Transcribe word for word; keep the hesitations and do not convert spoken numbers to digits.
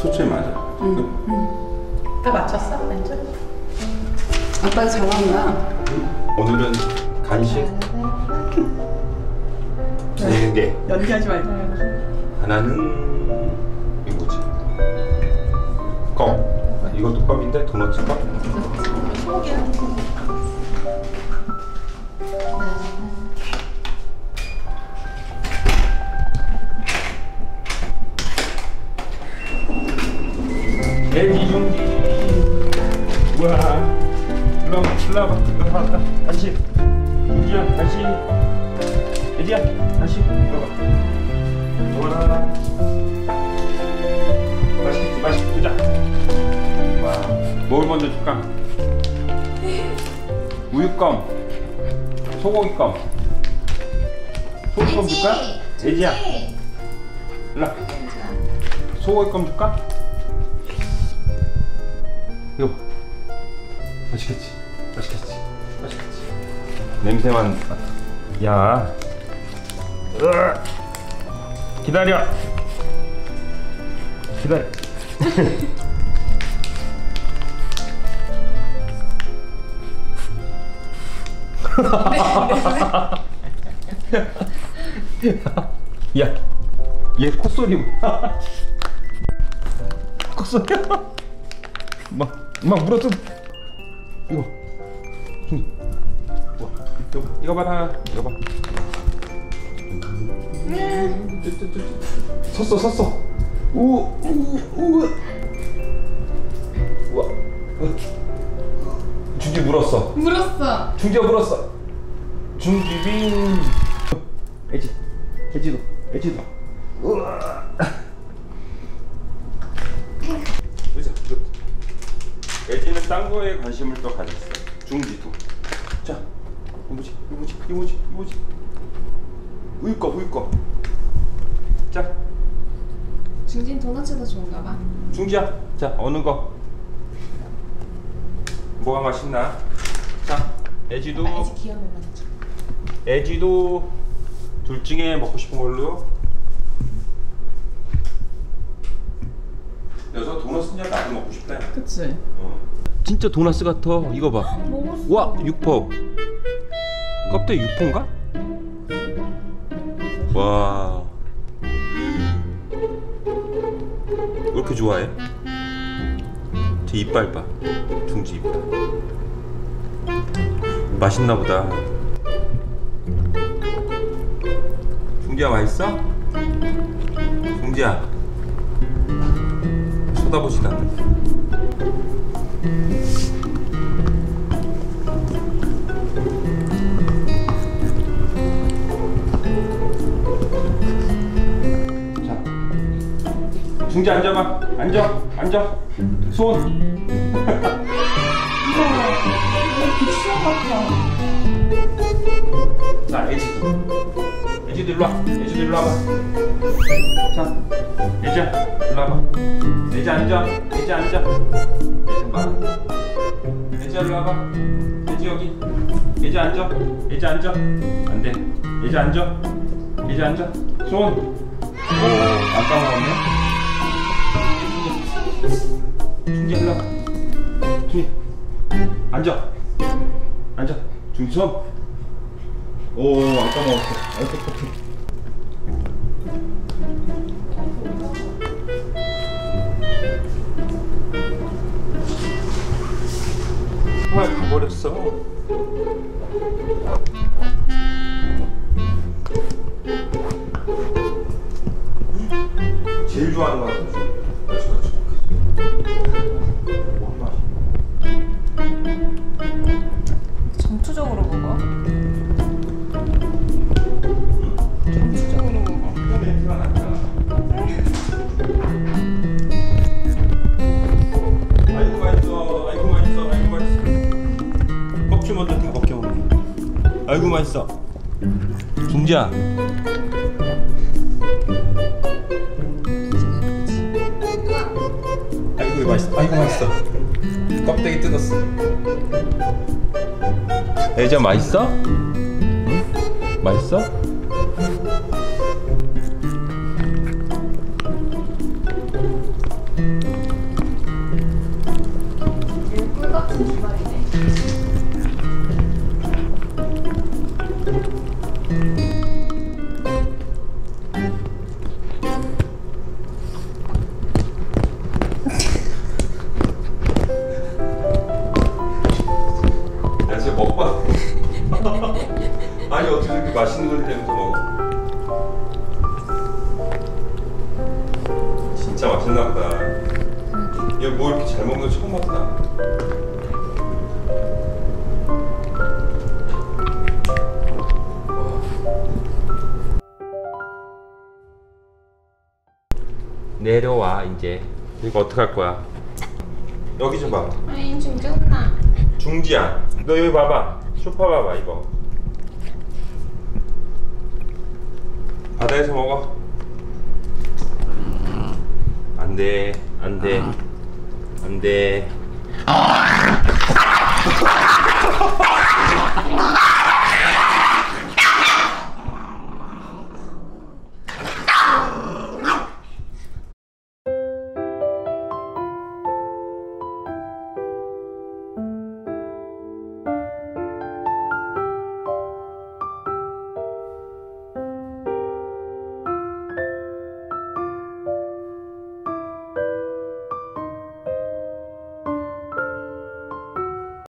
초점이 맞아. 응. 응. 다 맞췄어? 왼쪽? 아빠 잘 나온다. 오늘은 간식 네 개. 연기하지 말고. 하나는 이거지. 껌. 아, 이것도 껌인데 도넛 껌. 소고기야. 애기 종기. 우와. 일로 와봐, 일로 와봐, 일로 와봐. 간식. 종기야, 간식. 애기야, 간식. 일로 와봐. 우와. 맛있겠지, 맛있게 보자. 와. 뭘 먼저 줄까? 우유껌. 소고기껌. 소고기껌 줄까? 애지야. 일로 와. 소고기껌 줄까? 이거 맛있겠지? 맛있겠지? 맛있겠지? 냄새만 맡아. 야, 으아. 기다려. 기다려. 야, 얘 콧소리 뭐야? 콧소리야? 막, 막 물어뜯. 이거, 중, 와, 이거, 이거 봐라, 이거 봐. 섰어, 섰어. 우, 우, 우. 우와, 중지 물었어. 물었어. 중지가 물었어. 중지빙. 애지, 애지도, 애지도. 우와. 의자, 이거. 애지는 딴 거에 관심을 또 가졌어. 중지도. 자, 이거 뭐지? 이거 뭐지? 이거 뭐지? 이거 뭐지? 우유 거, 우유 거. 자. 중진 도넛이 더 좋은가 봐. 중지야. 자, 어느 거? 뭐가 맛있나? 자, 애지도. 아, 애지 귀여운 거 맞죠? 애지도 둘 중에 먹고 싶은 걸로. 여기서 도넛은 나도 먹고 싶다. 그치? 어. 진짜 도넛 같아. 이거 봐. 먹었어. 와, 육포. 껍데기 육포인가? 와. 왜 이렇게 좋아해? 제 이빨 봐. 중지 이빨. 맛있나 보다. 중지야 맛있어? 중지야. 쳐다보지도 않는다. 자, 중지 앉아봐. 앉아, 앉아. 손. 빅스원 같아. 자, 애지도. 애지도 일로 와. 애지도 일로 와봐. 자, 애지야, 일로 와봐. 애지 앉아. 애지 앉아. 애지 봐. 애지 일로 와봐. 애지 여기. 애지 앉아. 애지 앉아. 안 돼. 애지 앉아. 애지 앉아. 손. 오, 안 까먹었네. 중지 일로 와. 중지. 앉아. 앉아. 중지 손. 오, 안 까먹었어. 아이고, 똑똑해. 아, 가버렸어. 제일 좋아하는 거 같아. 그렇지, 그렇지. 뭔 맛이야? 전투적으로 먹어. 전투적으로 먹어. 냄새가 나잖아. 아이고 맛있어. 아이고 맛있어. 아이고 맛있어. 껍질 먼저 다 벗겨먹네. 아이고 맛있어. 중지야. 아이고 맛있어. 아이고 맛있어. 껍데기 뜯었어. 애자 맛있어? 응? 맛있어? 맛있나 보다. 얘 뭐 이렇게 잘 먹는 거 처음 봤다. 내려와 이제. 이거 어떡할 거야? 여기 좀 봐. 아니 중전나. 중지야. 너 여기 봐봐. 소파 봐봐 이거. 바다에서 먹어. 안 돼. 안 돼. 안 돼.